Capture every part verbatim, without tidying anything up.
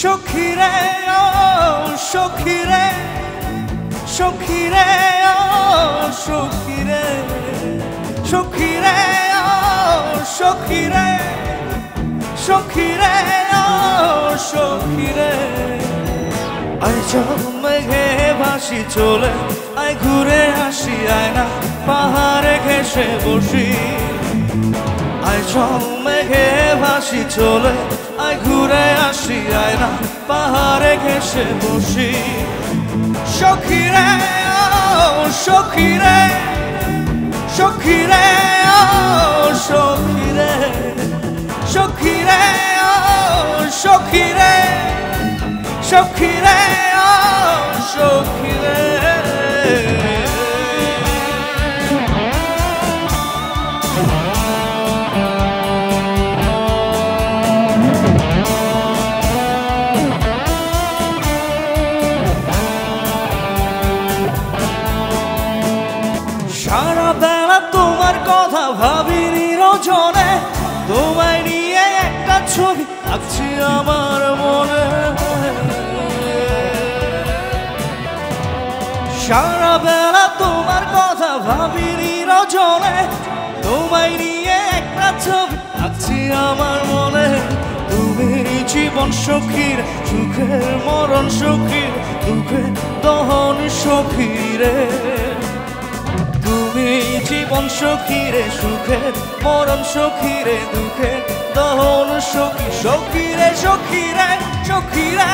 সখীরে ও সখীরে সখীরে ও সখীরে সখীরে ও সখীরে সখীরে ও সখীরে আয় চল মেঘে ভাসি চলে আয় ঘুরে আসি আয় না পাহাড়ে ঘেসে বসি আয় চল মেঘে ভাসি চলে আয় ঘুরে আসি আয় না পাহাড়ে ঘেসে বসি সখীরে ও সখীরে সখীরে ও সখীরে সখীরে ও সখীরে সখীরে ও সখীরে সারা বেলা তোমার কথা ভাবি নিরজনে তোমায় নিয়ে একটা ছবি আঁকছি আমার মনে সারা বেলা তোমার কথা ভাবি নিরজনে তোমায় নিয়ে একটা ছবি আঁকছি আমার মনে তুমি জীবন সখীর সুখের মরণ সখীর দুঃখের দহন সখীরে তুমি জীবন সখীরে সুখের মরণ সখীরে দুঃখের দহন সখী সখীরে সখীরে সখীরে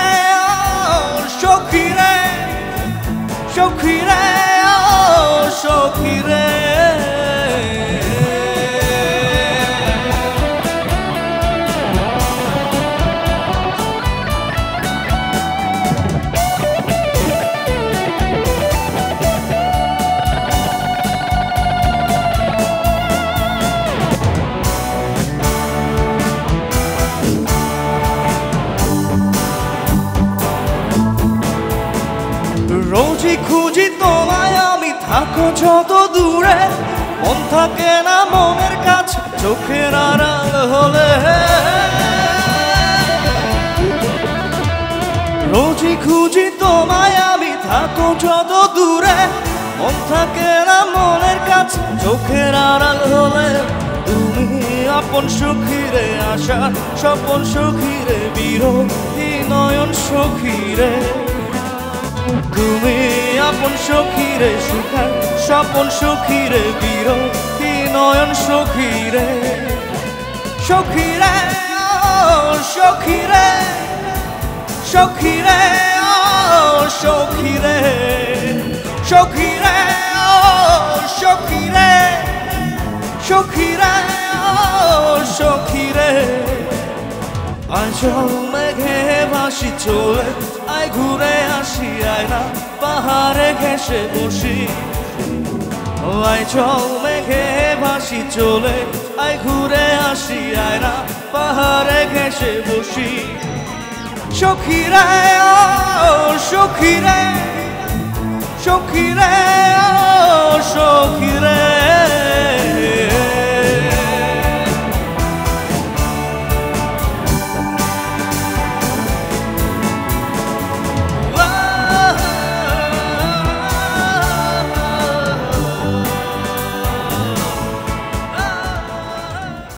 সখীরে সখীরে সখীরে রোজই খুঁজি তোমায় আমি থাকো যত দূরে মন থাকে না মনের কাছে চোখের আড়াল হলে রোজই খুঁজি তোমায় আমি থাকো যত দূরে মন থাকে না মনের কাছে চোখের আড়াল হলে তুমি আপন সখীরে আশা স্বপন সখীরে বিরোধী নয়ন সখীরে তুমি আপন সখীরে সুখার স্বপন সখীরে বিরোধী নয়ন সখীরে সখীরে সখীরে সখীরে সখীরে সখীরে সখীরে সখীরে সখীরে আয় চল মেঘে ভাসি চলে আয় ঘুরে আসি আয় না পাহাড়ে ঘেসে বসি আয় চল মেঘে ভাসি চলে আয় ঘুরে আসি আয় না পাহাড়ে ঘেসে বসি সখীরে সখীরে সখীরে সখীরে